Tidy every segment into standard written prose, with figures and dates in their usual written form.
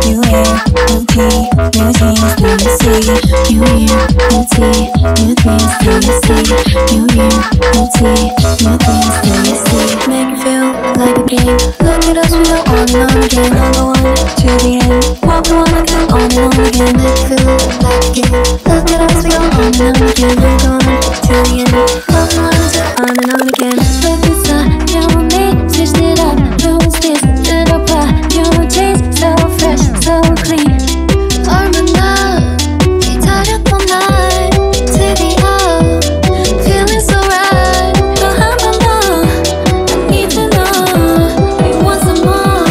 New hair, new tea, new jeans, do you see? New year, new tea, new things, do you see? New year, new tea, new things, do you see? Make it feel like a game. Look at us, we go on and on again. Number one to the end. What we wanna do on and on again. Make it feel like a game. Look at us, we go on and on again. We're going to the end. What we wanna do on and on again. Look at us, you and me, switched it up. No space, did I apply? You and jeans, so fresh, so clean. 얼마나 기다렸던 날 드디어 feeling so right. 또 한 번 더 I need to know you want some more.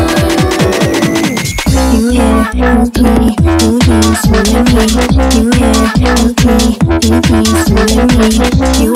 New hair, new tea, new jeans, you and me. New hair, new tea, new things, you and me.